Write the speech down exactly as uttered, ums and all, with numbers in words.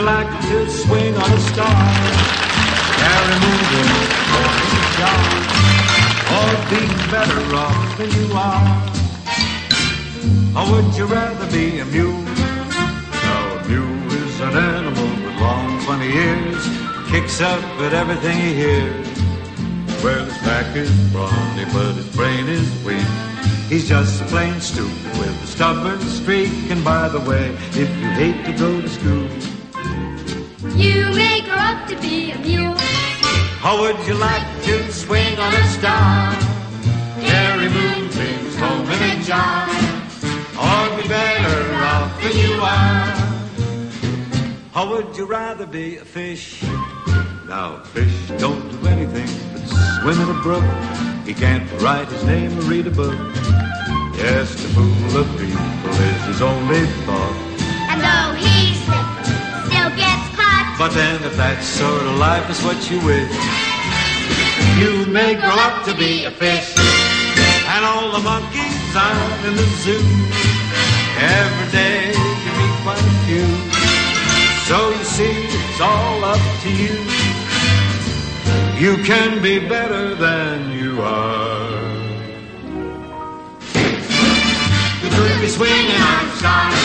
like to swing on a star? Carry moonbeams for a jar? Or be better off than you are? Or would you rather be a mule? Now a mule is an animal with long funny ears, kicks up at everything he hears. Well, his back is brawny, but his brain is weak. He's just plain stupid with a stubborn streak. And by the way, if you hate to go to school, you may grow up to be a mule. How would you like to swing on a star? Carry moonbeams home in a jar? Or be better off than you are? How would you rather be a fish? Now, fish don't do anything but swim in a brook. He can't write his name or read a book. Yes, to fool of people is his only thought. And though he slips, still gets caught. But then if that sort of life is what you wish, you may grow up to be a fish. And all the monkeys out in the zoo, every day you meet quite a few. So you see, it's all up to you. You can be better than you are. You could be swinging on stars,